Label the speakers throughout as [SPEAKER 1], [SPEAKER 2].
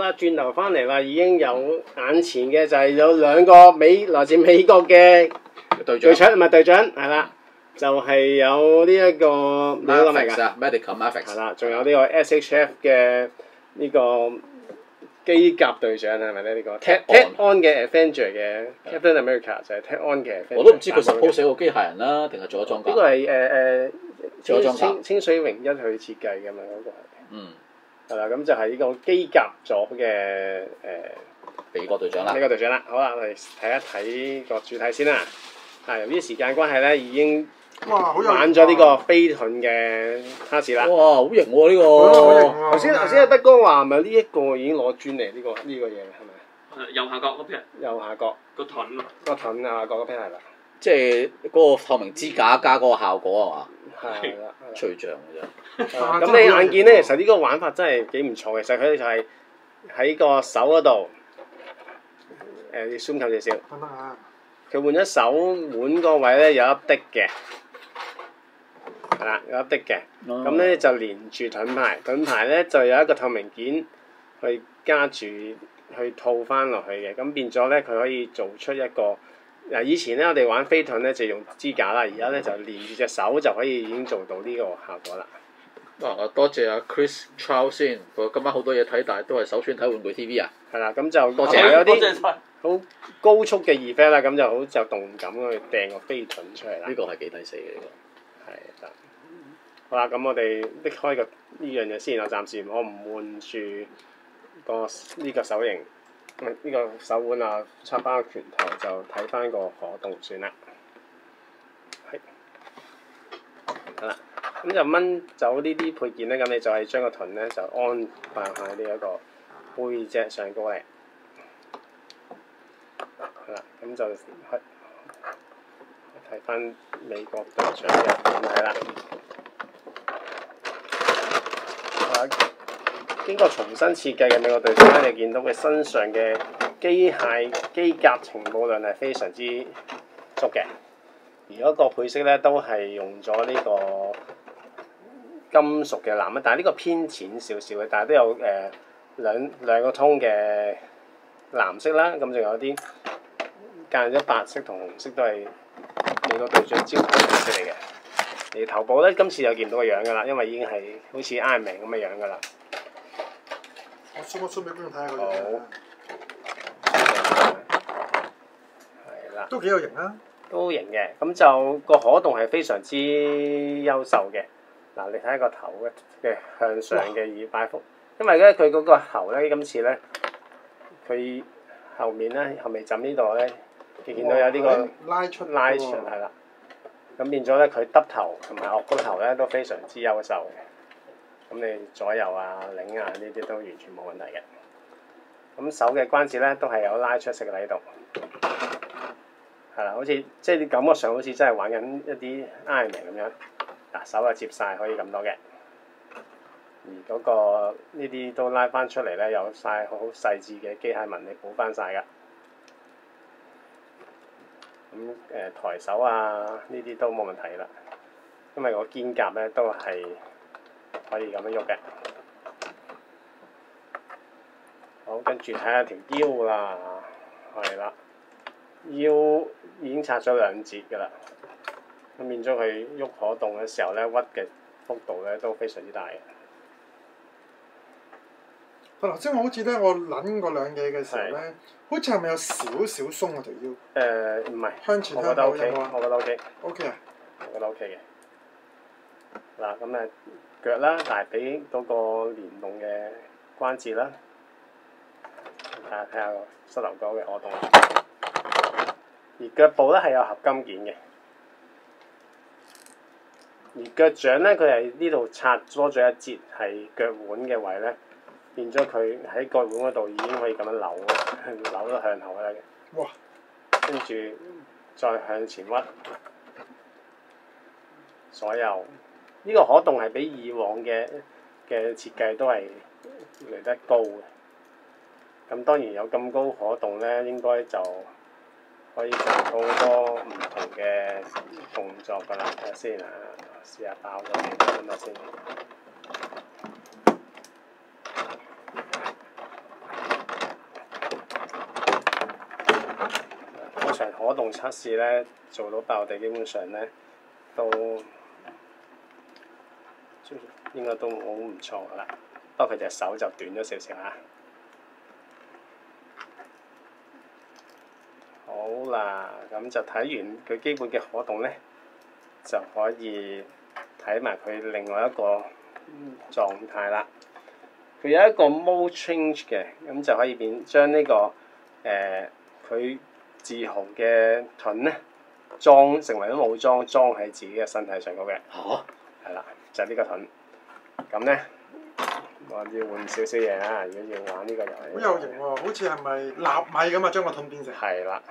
[SPEAKER 1] 啦，轉頭翻嚟啦，已經有眼前嘅就係有兩個來自美國嘅隊長，唔係隊長，係啦，就係有呢一個你嗰個名㗎
[SPEAKER 2] Medical Mavericks
[SPEAKER 1] 係啦，仲有呢個 SHF 嘅呢個機甲隊長係咪咧？呢個 Ted On 嘅 Avenger 嘅 Captain America 就係 Ted On 嘅。
[SPEAKER 2] 我都唔知佢 suppose 係個機械人啦，定係做咗裝甲？
[SPEAKER 1] 呢個係
[SPEAKER 2] 做咗裝甲。
[SPEAKER 1] 清水榮一去設計㗎嘛，嗰個係。
[SPEAKER 2] 嗯。
[SPEAKER 1] 係啦，咁就係呢個機甲咗嘅
[SPEAKER 2] 美國隊長啦。
[SPEAKER 1] 美國隊長啦，好啦，我哋睇一睇個主題先啦。由於時間關係咧，已經玩咗呢個飛盾嘅卡士啦。
[SPEAKER 2] 哇！好型喎呢個。
[SPEAKER 1] 頭先阿德哥話咪呢一個已經攞專利呢個嘢係咪？
[SPEAKER 3] 右下角嗰片。右下角。個盾啊。個盾
[SPEAKER 1] 啊，嗰片係啦。
[SPEAKER 2] 即係嗰個透明支架加嗰個效果係嘛？
[SPEAKER 1] 係啦。
[SPEAKER 2] 吹脹嘅啫。
[SPEAKER 1] 咁你眼見咧，其實呢個玩法真係幾唔錯嘅。其實佢哋就係喺個手嗰度，要 zoom 近少少。佢換咗手腕個位咧有一滴嘅，係啦，有一滴嘅。咁咧就連住盾牌，盾牌咧就有一個透明件去加住去套翻落去嘅。咁變咗咧，佢可以做出一個以前咧我哋玩飛盾咧就用支架啦，而家咧就連住隻手就可以已經做到呢個效果啦。
[SPEAKER 2] 多謝阿 Chris Chow 先，佢今晚好多嘢睇，但係都係首選睇玩具 TV 啊。
[SPEAKER 1] 係啦，咁就
[SPEAKER 2] 多謝
[SPEAKER 1] 有啲好高速嘅 effect 啦，咁就好就動感去掟個飛盾出嚟啦。
[SPEAKER 2] 呢個係幾抵死嘅呢個。
[SPEAKER 1] 係啦。好啦，咁我哋拎開呢樣嘢先，我暫時我唔換住呢個手型，呢個手腕啊，插翻個拳頭就睇翻個可動算啦。係。好啦。咁就掹走呢啲配件咧，咁你就係將個盾咧就安放喺呢一個背脊上高嚟，係啦，咁就睇翻美國隊長嘅片體啦。經過重新設計嘅美國隊長咧，你見到佢身上嘅機甲情報量係非常之足嘅，而嗰個配色咧都係用咗呢個金屬嘅藍，但係呢個偏淺少少嘅，但係都有兩個通嘅藍色啦，咁仲有啲間咗白色同紅色都係美國隊長招牌顏色嚟嘅。而頭部咧，今次又見唔到個樣㗎啦，因為已經係好似 Iron Man咁嘅樣㗎啦。
[SPEAKER 4] 我 show 俾觀眾睇下個樣。
[SPEAKER 1] 係啦。都
[SPEAKER 4] 幾有型啊！
[SPEAKER 1] 都型嘅，咁就個可動係非常之優秀嘅。嗱，你睇下個頭嘅向上嘅耳擺幅，因為咧佢嗰個喉咧，今次咧佢後面咧後尾枕呢度咧，你見到有呢個拉出係啦，咁變咗咧佢耷頭同埋岳高頭咧都非常之優秀嘅，咁你左右啊擰啊呢啲都完全冇問題嘅。咁手嘅關節咧都係有拉出式喺度，係啦，好似即係你感覺上好似真係玩緊一啲 Iron Man 咁樣。嗱，手啊接晒可以咁多嘅，而嗰個呢啲都拉翻出嚟咧，有晒好細緻嘅機械紋，你補翻晒㗎。咁抬手啊，呢啲都冇問題啦，因為個肩甲咧都係可以咁樣喐嘅。好，跟住睇下條腰啦，係啦，腰已經拆咗2節㗎啦。咁變咗佢喐可動嘅時候咧，屈嘅幅度咧都非常之大嘅。
[SPEAKER 4] 頭先我好似咧，我撚嗰兩嘢嘅時候咧，好似係咪有少少鬆啊條腰？
[SPEAKER 1] 唔係。
[SPEAKER 4] 向前
[SPEAKER 1] 我覺得 OK，我覺得 OK。
[SPEAKER 4] OK 啊？
[SPEAKER 1] 我覺得 OK 嘅。嗱，咁腳啦，大髀嗰個連動嘅關節啦，睇下個膝頭哥嘅可動。而腳部咧係有合金件嘅。而腳掌咧，佢係呢度拆多咗一節，係腳腕嘅位咧，變咗佢喺腳腕嗰度已經可以咁樣扭，扭到向後啦嘅。哇！跟住再向前屈，所有呢個可動係比以往嘅設計都係嚟得高嘅。咁當然有咁高可動咧，應該就可以做到好多唔同嘅動作㗎啦。睇下先啊！試下爆咗先，等下先。 可動測試咧做到爆地，基本上咧都應該都好唔錯噶啦。不過佢隻手就短咗少少啊。好啦，咁就睇完佢基本嘅可動咧，就可以睇埋佢另外一個狀態啦。佢有一個 mode change 嘅，咁就可以將呢個佢自豪嘅盾咧裝成為咗武裝，裝喺自己嘅身體上高嘅。
[SPEAKER 2] 嚇！
[SPEAKER 1] 係啦，就係呢個盾。咁咧，我要換少少嘢啦。如果要玩呢個遊戲，
[SPEAKER 4] 好有型喎！好似係咪納米咁啊？將個盾變成
[SPEAKER 1] 係啦。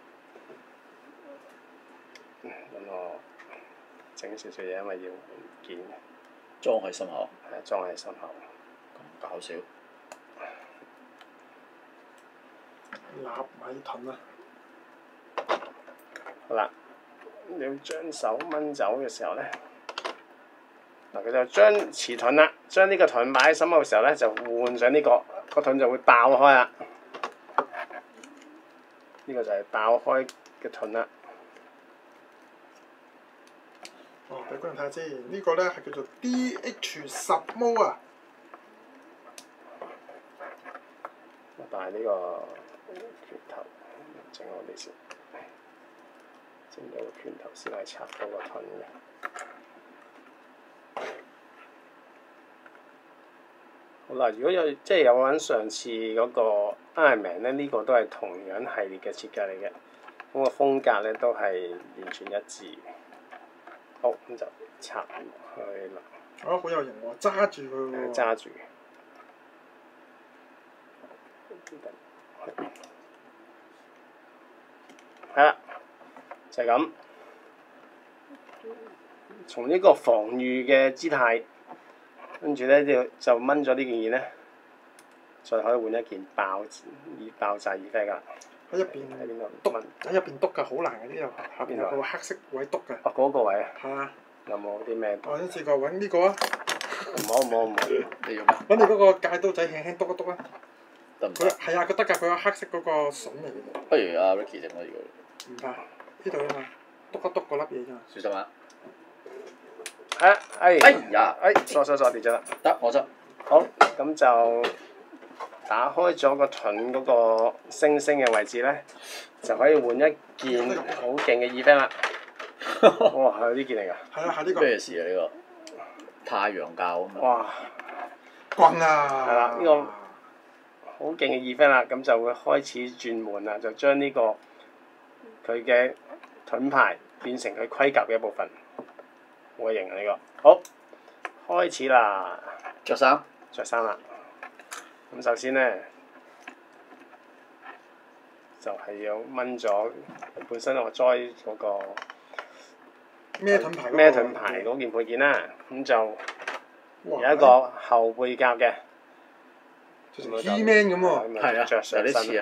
[SPEAKER 1] 咁我整少少嘢，因為要換件。
[SPEAKER 2] 裝喺心口。
[SPEAKER 1] 係裝喺心口。
[SPEAKER 2] 咁搞笑。
[SPEAKER 4] 納米盾啊！
[SPEAKER 1] 好啦，你要將手掹走嘅時候咧，嗱佢就將持盾啦，將呢個盾擺喺心口嘅時候咧，就換上呢個盾就會爆開啦。呢個就係爆開嘅盾啦。
[SPEAKER 4] 哦，俾觀眾睇下先，呢個咧係叫做 DH10 Mode 啊！
[SPEAKER 1] 但係呢個拳頭整好啲先，整到個拳頭先可以插到個盾嘅。好啦，如果有揾上次嗰個 Iron Man 咧，呢個都係同樣系列嘅設計嚟嘅，咁個風格咧都係完全一致嘅。好，咁就插落去啦。
[SPEAKER 4] 哦，好有型喎！揸住佢喎。
[SPEAKER 1] 揸住。係啦，就係咁。從呢個防禦嘅姿態，跟住咧就掹咗呢件嘢咧，再可以換一件爆炸耳飛㗎。
[SPEAKER 4] 喺入邊篤，喺入邊篤㗎，好難嘅呢度。下邊有個黑色位篤㗎。
[SPEAKER 1] 哦，嗰個位啊。
[SPEAKER 4] 係啊。
[SPEAKER 1] 有冇啲咩？
[SPEAKER 4] 我先試過揾呢個啊。
[SPEAKER 1] 唔好，你用咩？
[SPEAKER 4] 揾你嗰個戒刀仔輕輕篤一篤啊！
[SPEAKER 2] 得唔得？
[SPEAKER 4] 係啊，佢得㗎，佢有黑色嗰個筍嚟嘅。
[SPEAKER 2] 不如阿 Ricky 整啦，如果。
[SPEAKER 4] 唔怕，呢度啊嘛，篤一篤嗰粒嘢啫嘛。
[SPEAKER 2] 小心啊！
[SPEAKER 1] 哎
[SPEAKER 2] 呀！
[SPEAKER 1] 錯跌咗啦。
[SPEAKER 2] 得，我執。
[SPEAKER 1] 好，咁就打開咗個盾嗰個星星嘅位置咧，就可以換一件好勁嘅耳釘啦。哇！係呢件嚟㗎。
[SPEAKER 4] 係啊，係呢個。
[SPEAKER 2] 咩事啊？呢個太陽教啊嘛。
[SPEAKER 1] 哇！
[SPEAKER 4] 棍啊！
[SPEAKER 1] 係啦，呢個好勁嘅耳釘啦，咁就會開始轉換啦，就將呢個佢嘅盾牌變成佢盔甲嘅一部分。好型啊！呢個好開始啦，
[SPEAKER 2] 着衫
[SPEAKER 1] 啦。咁首先咧，就係要掹咗本身我栽嗰個
[SPEAKER 4] 孭盾牌
[SPEAKER 1] 嗰件配件啦。咁就有一個後背甲嘅，
[SPEAKER 4] 就似 He-Man 咁喎。
[SPEAKER 2] 係啊，
[SPEAKER 1] 着上身。
[SPEAKER 2] 有啲似啊。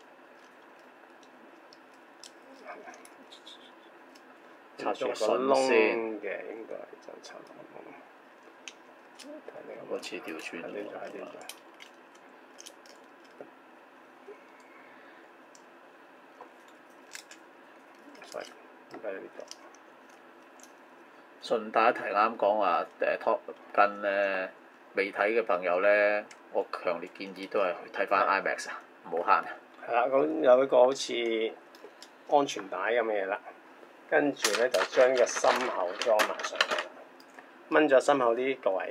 [SPEAKER 2] 插住個窿
[SPEAKER 1] 嘅應該就插個窿。
[SPEAKER 2] 好似調轉咗。順帶一提啱講話Top Gun咧，未睇嘅朋友咧，我強烈建議都係去睇翻 IMAX 啊，唔好慳啊！
[SPEAKER 1] 係啦，咁有一個好似安全帶咁嘅嘢啦，跟住咧就將個心口裝埋上去，掹咗心口呢個位，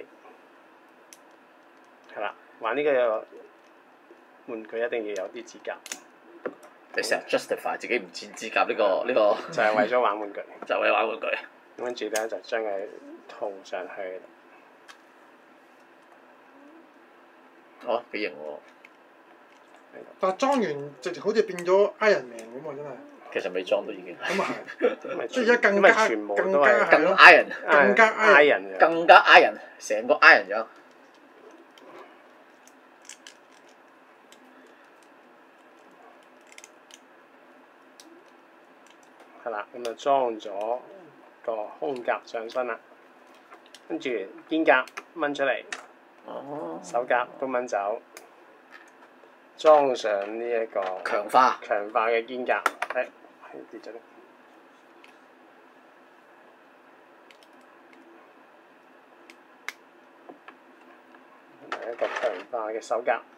[SPEAKER 1] 係啦，玩呢個玩具一定要有啲指甲。
[SPEAKER 2] 你成日 justify 自己唔剪指甲呢個
[SPEAKER 1] 就係為咗玩玩具。
[SPEAKER 2] 就係為玩玩具。
[SPEAKER 1] 跟住咧就將佢套上去。
[SPEAKER 2] 哦，幾型喎！
[SPEAKER 4] 但係裝完直情好似變咗 Iron Man 咁喎，真係。
[SPEAKER 2] 其實未裝都已經。
[SPEAKER 4] 咁啊係，即係而家更加
[SPEAKER 1] 全部
[SPEAKER 4] 更
[SPEAKER 1] 都係
[SPEAKER 4] 加
[SPEAKER 2] Iron，
[SPEAKER 4] 更加
[SPEAKER 1] Iron，
[SPEAKER 2] 更加 Iron，成個 Iron 咗。
[SPEAKER 1] 係啦，咁就裝咗個胸甲上身啦，跟住肩甲掹出嚟，手甲都掹走，裝上呢一個
[SPEAKER 2] 強化
[SPEAKER 1] 嘅肩甲，係跌咗啦。係一個強化嘅手甲。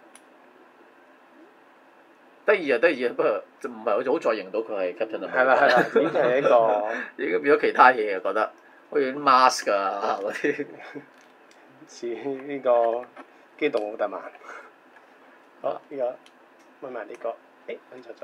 [SPEAKER 2] 得意啊，不過就唔係好再認到佢係 Captain 啊。
[SPEAKER 1] 係啦，已經係一個，
[SPEAKER 2] 已經變咗其他嘢啊！覺得好似 mask 啊嗰啲，
[SPEAKER 1] 似呢個機動奧特曼。好，呢個揾埋呢個，揾錯咗。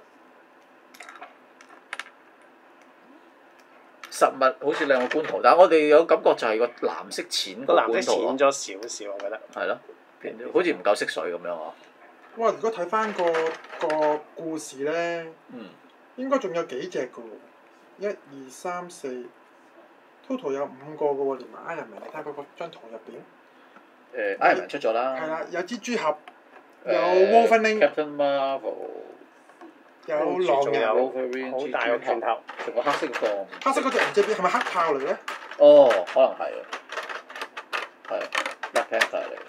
[SPEAKER 2] 實物好似兩個官圖，但係我哋有感覺就係個藍色淺個
[SPEAKER 1] 藍色
[SPEAKER 2] 官圖咯。
[SPEAKER 1] 淺咗少少，我覺得。
[SPEAKER 2] 係咯，好似唔夠色水咁樣啊！
[SPEAKER 4] 哇！如果睇翻個故事咧，應該仲有幾隻嘅喎，1、2、3、4 ，total 有5個嘅喎，連埋 Iron Man，你睇下嗰張圖入邊。
[SPEAKER 2] Iron Man 出咗啦。
[SPEAKER 4] 係啦，有蜘蛛俠，有 Wolverine。Captain
[SPEAKER 2] Marvel。
[SPEAKER 4] 有狼人。
[SPEAKER 1] 好大個拳頭，
[SPEAKER 2] 仲有黑色個。
[SPEAKER 4] 黑色嗰隻唔知邊係咪黑豹嚟咧？
[SPEAKER 2] 哦，可能係啊。係 Black Panther 嚟。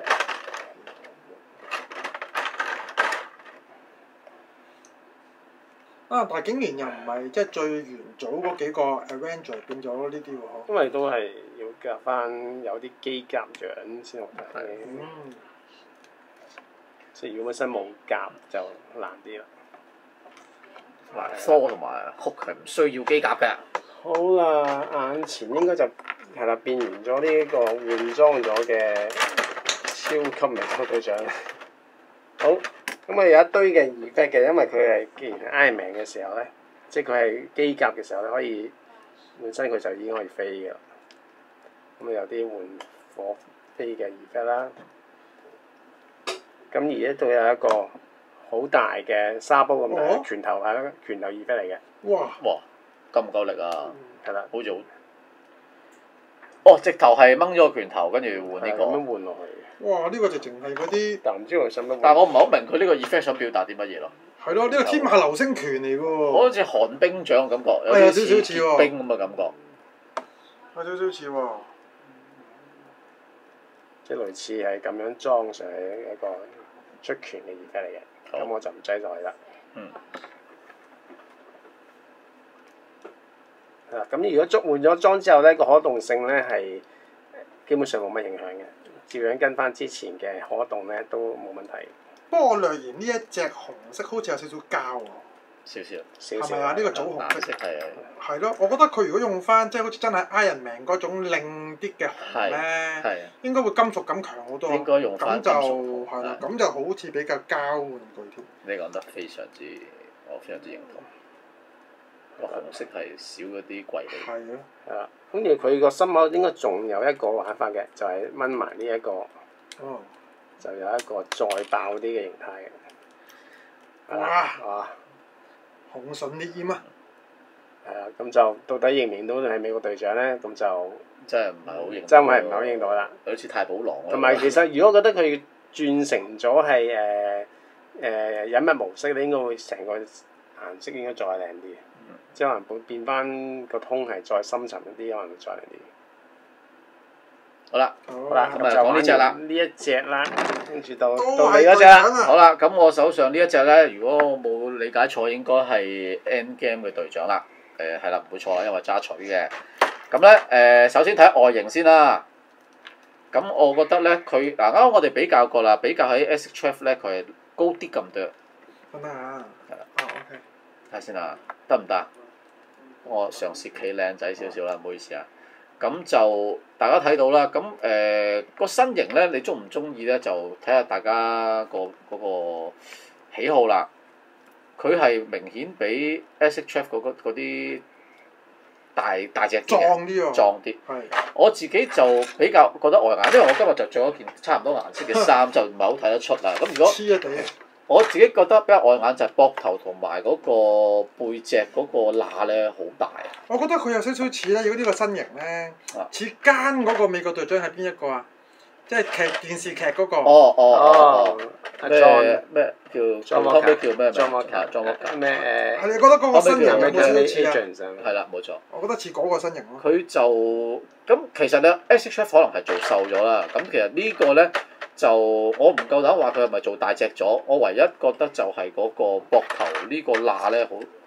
[SPEAKER 4] 但係竟然又唔係即係最元祖嗰幾個 Avenger 變咗呢啲喎。
[SPEAKER 1] 因為都係要夾翻有啲機甲樣先好睇。即係如果本身冇甲就難啲啦。
[SPEAKER 2] 科同埋酷係唔需要機甲嘅。
[SPEAKER 1] 好啦，眼前應該就係啦，變完咗呢個換裝咗嘅超級名級隊長。好。咁有一堆嘅 effect 嘅，因為佢係既然係 Iron Man 嘅時候咧，即係佢係機甲嘅時候咧，可以本身佢就已經可以飛嘅啦。咁有啲換火飛嘅 effect 啦。咁而家都有一個好大嘅沙煲咁大嘅拳頭，係咯，拳頭 effect 嚟嘅。
[SPEAKER 4] 哇！
[SPEAKER 2] 夠唔夠力啊？
[SPEAKER 1] 係啦，
[SPEAKER 2] 好似好。哦，直頭係掹咗個拳頭，跟住換呢個。
[SPEAKER 1] 咁樣換落去。
[SPEAKER 4] 哇！呢個直情係嗰啲，
[SPEAKER 1] 但唔知佢想乜？
[SPEAKER 2] 但係我唔係好明佢呢個 effect 想表達啲乜嘢咯。
[SPEAKER 4] 係咯，呢個天馬流星拳嚟嘅喎。
[SPEAKER 2] 好似寒冰掌嘅感覺，有啲似結冰咁嘅感覺。
[SPEAKER 4] 有少少似喎。
[SPEAKER 1] 即係類似係咁樣裝上去一個出拳嘅 effect 嚟嘅，咁我就唔擠落去啦。係啦，咁如果換咗裝之後咧，個可動性咧係基本上冇乜影響嘅。照樣跟翻之前嘅可動咧都冇問題。
[SPEAKER 4] 不過我略言呢一隻紅色好似有少少膠喎。
[SPEAKER 2] 少少。
[SPEAKER 4] 係咪啊？呢個棗紅色。
[SPEAKER 2] 係。
[SPEAKER 4] 係咯，我覺得佢如果用翻即係好似真係 Iron Man 嗰種靚啲嘅紅咧，應該會金屬感強好多。
[SPEAKER 2] 應該用翻金屬。咁就
[SPEAKER 4] 係啦，咁就好似比較膠玩具添。
[SPEAKER 2] 你講得非常之，我非常之認同。個紅色係少嗰啲貴利。
[SPEAKER 4] 係咯。
[SPEAKER 1] 係啦，跟住佢個心口應該仲有一個玩法嘅，就係掹埋呢一個。
[SPEAKER 4] 哦。
[SPEAKER 1] 就有一個再爆啲嘅形態嘅。
[SPEAKER 4] 哇！紅唇烈焰啊！
[SPEAKER 1] 係啊，咁就到底認唔認到係美國隊長咧？咁就
[SPEAKER 2] 真係唔係好認。
[SPEAKER 1] 真係唔係好認到啦。
[SPEAKER 2] 好似太保狼。
[SPEAKER 1] 同埋其實，如果覺得佢轉成咗係隱密模式，你應該會成個顏色應該再靚啲。即係可能會變翻個通係再深沉一啲，可能會再靚啲。
[SPEAKER 2] 好啦，
[SPEAKER 1] 咁
[SPEAKER 2] 就講呢隻啦。
[SPEAKER 1] 呢一隻啦，跟住到你嗰隻啦。
[SPEAKER 2] 好啦，咁我手上呢一隻咧，如果我冇理解錯，應該係 Endgame 嘅隊長啦。係啦，唔會錯啦，因為揸錘嘅。咁咧首先睇外形先啦。咁我覺得咧，佢啱啱我哋比較過啦，比較喺 S12咧，佢係高啲咁多。
[SPEAKER 4] 得啊。
[SPEAKER 2] 係啦。
[SPEAKER 4] OK。
[SPEAKER 2] 睇下先啊，得唔得？我嘗試企靚仔少少啦，唔好意思啊。咁就大家睇到啦，咁個身形咧，你中唔中意咧？就睇下大家嗰個喜好啦。佢係明顯比 S12 嗰啲大隻啲嘅，
[SPEAKER 4] 壯啲喎。
[SPEAKER 2] 壯啲。
[SPEAKER 4] 係。
[SPEAKER 2] 我自己就比較覺得外眼，因為我今日就着咗件差唔多顏色嘅衫，就唔係好睇得出啦。咁如果
[SPEAKER 4] 黐一地。
[SPEAKER 2] 我自己覺得比較外眼就係膊頭同埋嗰個背脊嗰個罅咧好大。
[SPEAKER 4] 我覺得佢有少少似咧，如果呢個身形咧，似奸嗰個美國隊長係邊一個啊？即係電視劇嗰個。
[SPEAKER 2] 咩叫？後尾叫咩名？
[SPEAKER 1] 咩？
[SPEAKER 4] 係你覺得嗰個身形有冇少少似啊？
[SPEAKER 2] 係啦，冇錯。
[SPEAKER 4] 我覺得似嗰個身形咯。
[SPEAKER 2] 佢就咁其實咧 S12 可能係做瘦咗啦。咁其實呢個咧。就我唔夠膽話佢係咪做大隻咗，我唯一覺得就係嗰個膊頭呢個罅咧好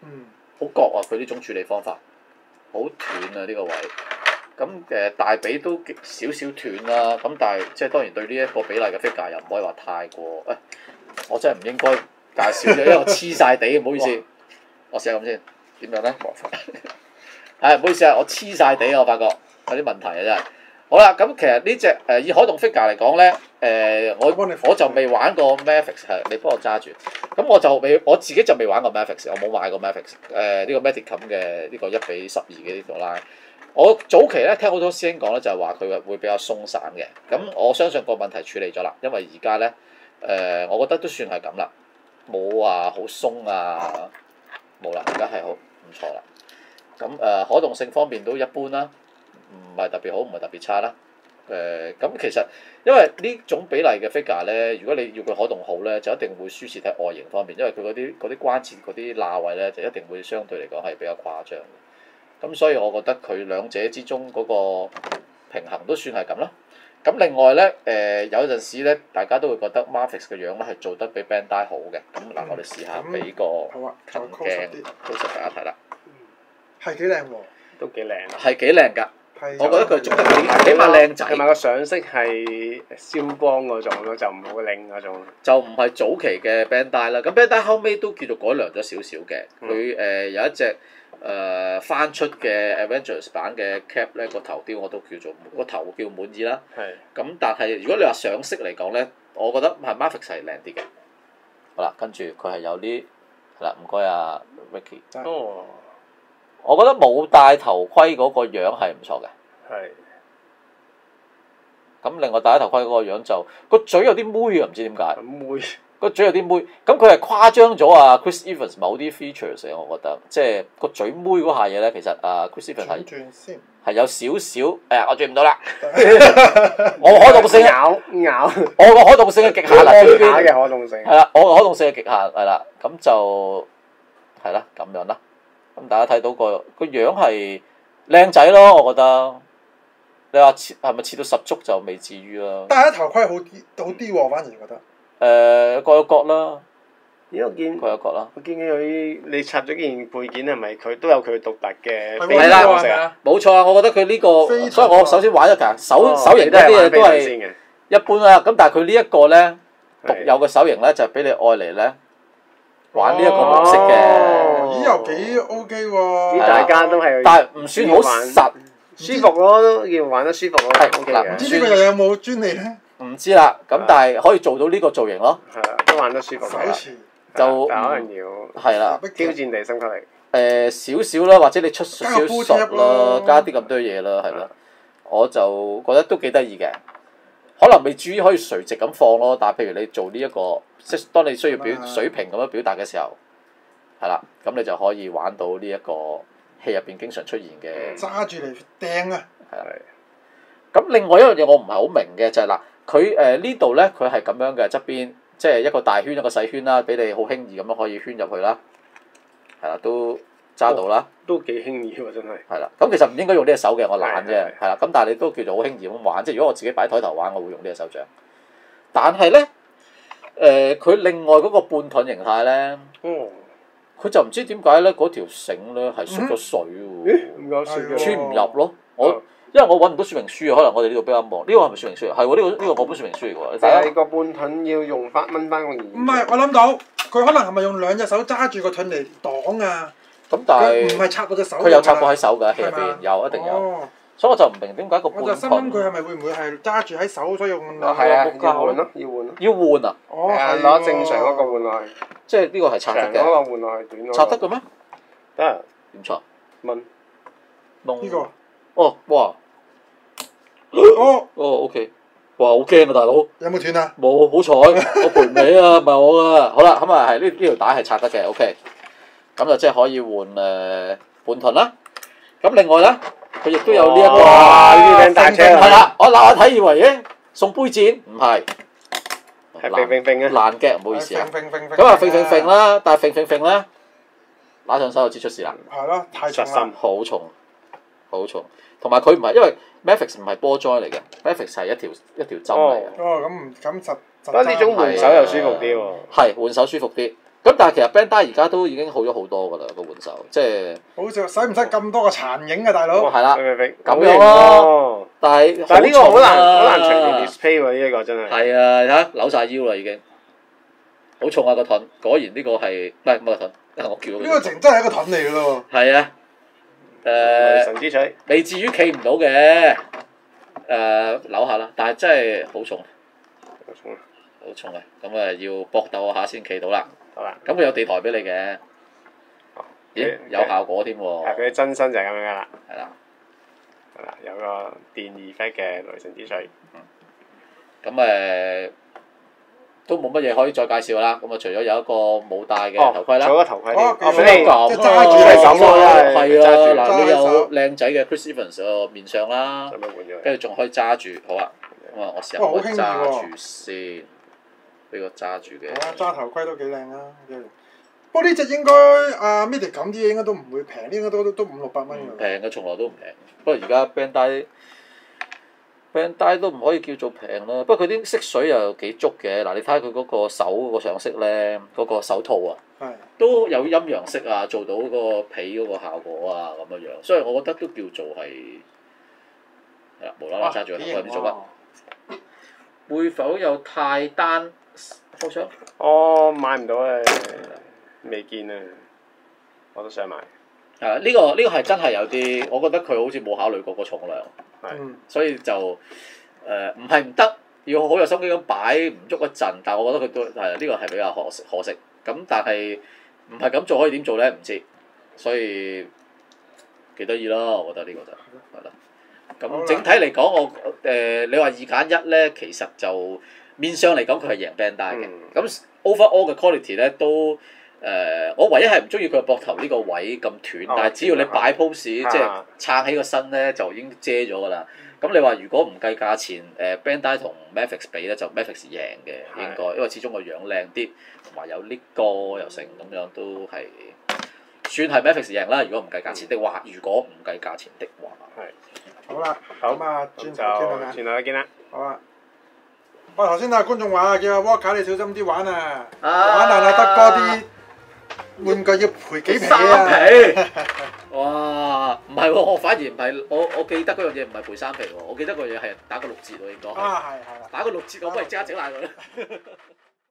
[SPEAKER 2] 好覺啊！佢呢種處理方法好斷啊！呢個位咁大髀都少少斷啦。咁但係即係當然對呢一個比例嘅 figure 又唔可以話太過。我真係唔應該介紹咗，因為我黐晒地，唔好意思。我試下咁先，點樣咧？係唔好意思啊，我黐晒地，我發覺有啲問題啊真係。好啦，咁其實呢隻以海動 figure 嚟講咧，我就未玩過 Mavericks 係，你幫我揸住。咁我自己就未玩過 Mavericks，我冇買過 Mavericks。呢個 Medicam 嘅呢個1:12嘅呢個拉，我早期咧聽好多師兄講咧，就係話佢會比較鬆散嘅。咁我相信個問題處理咗啦，因為而家咧我覺得都算係咁啦，冇話好鬆啊，冇啦，而家係好唔錯啦。咁可動性方面都一般啦。唔係特別好，唔係特別差啦。咁其實因為呢種比例嘅 figure 咧，如果你要佢可動好咧，就一定會輸蝕喺外形方面，因為佢嗰啲關節嗰啲罅位咧，就一定會相對嚟講係比較誇張嘅。咁所以我覺得佢兩者之中嗰個平衡都算係咁啦。咁另外咧，有陣時咧，大家都會覺得 Mavericks 嘅樣咧係做得比 Bandai 好嘅。咁嗱，我哋試下俾個近鏡，close 大家睇啦。
[SPEAKER 4] 係幾靚喎？
[SPEAKER 1] 都幾靚。
[SPEAKER 2] 係幾靚㗎？我覺得佢做得起碼靚仔，
[SPEAKER 1] 同埋個上色係燒光嗰種咯，就唔好擰嗰種。
[SPEAKER 2] 就唔係早期嘅 Bandai 啦，咁 Bandai 後尾都叫做改良咗少少嘅。佢有一隻翻出嘅 Avengers 版嘅 Cap 咧，個頭雕我都叫做個頭叫滿意啦。
[SPEAKER 1] 係。
[SPEAKER 2] 咁但係如果你話上色嚟講咧，我覺得係 Mavericks 係靚啲嘅。好啦，跟住佢係有啲係啦，唔該啊 Ricky。
[SPEAKER 1] 哦。
[SPEAKER 2] 我覺得冇戴頭盔嗰個樣係唔錯嘅。
[SPEAKER 1] 係。
[SPEAKER 2] 咁另外戴頭盔嗰個樣就個嘴有啲妹啊，唔知點解。
[SPEAKER 1] 妹。
[SPEAKER 2] 個嘴有啲妹，咁佢係誇張咗啊 Chris Evans 某啲 features 嘅，我覺得，即係個嘴妹嗰下嘢咧，其實Chris Evans 係有少少我轉唔到啦。我可動性
[SPEAKER 1] 咬，
[SPEAKER 2] 我個可動性嘅極限啦，
[SPEAKER 1] 最假嘅可動性。
[SPEAKER 2] 係啦，我個可動性嘅極限係啦，咁就係啦，咁樣啦。咁大家睇到個樣係靚仔咯，我覺得。你話係咪切到十足就未至於啦？
[SPEAKER 4] 戴咗頭盔好啲喎，反而覺得。
[SPEAKER 2] 各有各啦。
[SPEAKER 1] 咦？我見
[SPEAKER 2] 各有各啦。
[SPEAKER 1] 我見佢你插咗件配件係咪佢都有佢獨特嘅？
[SPEAKER 2] 係啦，冇錯啊！我覺得佢呢個，所以我首先玩一架手型嗰啲嘢都係一般啦。咁但係佢呢一個咧獨有嘅手型咧，就係俾你愛嚟咧玩呢一個模式嘅。
[SPEAKER 4] 咦？又幾 OK 喎！
[SPEAKER 1] 大家都係。
[SPEAKER 2] 但係唔算好實。
[SPEAKER 1] 舒服咯，都要玩得舒服咯。
[SPEAKER 2] 係嗱，
[SPEAKER 4] 唔知呢個又有冇專利咧？
[SPEAKER 2] 唔知啦，咁但係可以做到呢個造型咯。
[SPEAKER 1] 係啊，都玩得舒服。就可能要
[SPEAKER 2] 係啦，
[SPEAKER 1] 挑戰地心吸力。
[SPEAKER 2] 少少啦，或者你出少少熟啦，加啲咁多嘢啦，係啦。我就覺得都幾得意嘅，可能未至於可以垂直咁放咯，但係譬如你做呢一個，即係當你需要水平咁樣表達嘅時候，係啦，咁你就可以玩到呢一個戲入邊經常出現嘅
[SPEAKER 4] 揸住嚟掟啊！
[SPEAKER 2] 係。咁另外一樣嘢我唔係好明嘅就係嗱，佢呢度咧佢係咁樣嘅側邊，即係一個大圈一個細圈啦，俾你好輕易咁樣可以圈入去啦。係啦，都揸到啦。
[SPEAKER 1] 都幾輕易喎，真係。
[SPEAKER 2] 係啦，咁其實唔應該用呢隻手嘅，我懶啫。係啦，咁但係你都叫做好輕易咁玩，即係如果我自己擺台頭玩，我會用呢隻手掌。但係咧，佢另外嗰個半盾形態咧。佢就唔知點解咧，嗰條繩咧係縮咗水喎，穿唔入咯。因為我揾唔到說明書啊，可能我哋呢度比較忙。呢個係咪說明書啊？係喎，呢個我本說明書嚟㗎喎。
[SPEAKER 1] 但係個半盾要用掹翻個耳。
[SPEAKER 4] 唔係，我諗到佢可能係咪用兩隻手揸住個盾嚟擋啊？
[SPEAKER 2] 咁但係
[SPEAKER 4] 唔係插到隻手。
[SPEAKER 2] 佢有插過喺手㗎，戲入邊有一定有。所以我就唔明點解個半盾。
[SPEAKER 4] 我就心諗佢係咪會唔會係揸住喺手，所以用
[SPEAKER 1] 係啊，要換咯，要換啊！攞正常嗰個換落去。
[SPEAKER 2] 即係呢個係拆得嘅。
[SPEAKER 1] 長嗰個換落去，短嗰個。
[SPEAKER 2] 拆得嘅咩？
[SPEAKER 1] 得。
[SPEAKER 2] 點拆？
[SPEAKER 1] 掹。
[SPEAKER 4] 呢個。
[SPEAKER 2] 哦，哇！
[SPEAKER 4] 哦。
[SPEAKER 2] OK。哇！好驚啊，大佬。
[SPEAKER 4] 有冇斷啊？
[SPEAKER 2] 冇，好彩，我賠尾啊，唔係我啊。好啦，咁啊係呢條帶係拆得嘅 ，OK。咁就即係可以換半盾啦。咁另外咧，佢亦都有呢一個。
[SPEAKER 1] 哇！呢啲靚大車啊！
[SPEAKER 2] 係啦，我睇以為送杯墊，唔係。
[SPEAKER 1] 係揈
[SPEAKER 2] 爛嘅，唔好意思啊。咁啊揈啦，但係揈咧，拉上手就知出事啦。
[SPEAKER 4] 係咯，太重啦。
[SPEAKER 2] 好重，好重。同埋佢唔係，因為 Mavericks 唔係波 joy 嚟嘅 ，Mavericks 係一條針嚟嘅。
[SPEAKER 4] 哦，咁實。
[SPEAKER 1] 不過呢種換手又舒服啲喎。
[SPEAKER 2] 係換手舒服啲， 咁但係其實 Bandai 而家都已經好咗好多㗎啦個換手，即係
[SPEAKER 4] 好似使唔使咁多個殘影啊，大佬？
[SPEAKER 2] 係啦，
[SPEAKER 1] 咁
[SPEAKER 2] 樣咯。但係
[SPEAKER 1] 呢個好難長期 display 喎，呢一個真係。
[SPEAKER 2] 係啊，睇下扭晒腰啦已經，好重啊個盾，果然呢個係唔係個盾？我叫
[SPEAKER 4] 呢個真係一個盾嚟㗎咯喎。
[SPEAKER 2] 係啊，
[SPEAKER 1] 神之錘
[SPEAKER 2] 未至於企唔到嘅，扭下啦，但係真係好重，好重啊！咁要搏鬥下先企到啦。
[SPEAKER 1] 好啦。
[SPEAKER 2] 咁佢有地台俾你嘅。咦？有效果添喎。
[SPEAKER 1] 係佢真身就係咁樣㗎啦。
[SPEAKER 2] 係啦。
[SPEAKER 1] 係啦，有個電 effect 嘅雷神之錘。
[SPEAKER 2] 咁都冇乜嘢可以再介紹啦。咁除咗有一個冇戴嘅頭盔啦。
[SPEAKER 1] 仲有個頭盔。
[SPEAKER 4] 俾你
[SPEAKER 2] 咁
[SPEAKER 4] 揸住係咁
[SPEAKER 1] 喎，
[SPEAKER 2] 係啊！嗱，你有靚仔嘅 Chris Evans 個面相啦，跟住仲可以揸住，好啊。咁我試下可以揸住先，俾個揸住嘅。
[SPEAKER 4] 揸頭盔都幾靚啊！不過呢隻應該Mythic咁啲嘢應該都唔會平，應該都500-600蚊㗎。
[SPEAKER 2] 平嘅，從來都唔平。不過而家 Bandai 都唔可以叫做平啦。不過佢啲色水又幾足嘅。嗱，你睇下佢嗰個手嗰個上色咧，嗰個手套啊，都有陰陽色啊，做到嗰個皮嗰個效果啊咁樣樣。所以我覺得都叫做係係啦，無啦啦揸住個頭盔唔知做乜。會否有泰丹貨槍？
[SPEAKER 1] 我買唔到啊！未見啊！我都想買。
[SPEAKER 2] 呢個係真係有啲，我覺得佢好似冇考慮過個重量，所以就唔係唔得，要好有心機咁擺唔喐一陣。但係我覺得佢都係呢個係比較可惜。咁但係唔係咁做可以點做咧？唔知，所以幾得意咯！我覺得呢個就係啦。咁整體嚟講，你話2揀1咧，其實就面上嚟講佢係贏 Bandai 嘅。咁 overall 嘅 quality 咧都。我唯一係唔中意佢個膊頭呢個位咁斷，但係只要你擺 pose，即係撐起個身咧，就已經遮咗㗎啦。咁你話如果唔計價錢，Bandai 同 Mavericks 比咧，就 Mavericks 贏嘅應該，因為始終個樣靚啲，同埋有呢個又成咁樣都係算係 Mavericks 贏啦。如果唔計價錢的話，
[SPEAKER 4] 好啦，咁啊，轉頭
[SPEAKER 1] 見啦。
[SPEAKER 4] 好啊。我頭先睇觀眾話叫阿 Walker 你小心啲玩啊，玩爛阿德哥啲玩具要賠幾皮啊！
[SPEAKER 2] 賠3皮，哇！唔係喎，我反而唔係，我記得嗰樣嘢唔係賠3皮喎，我記得嗰樣嘢係打個6折喎應該。
[SPEAKER 4] 係啦。
[SPEAKER 2] 打個6折，我不如即刻整爛佢。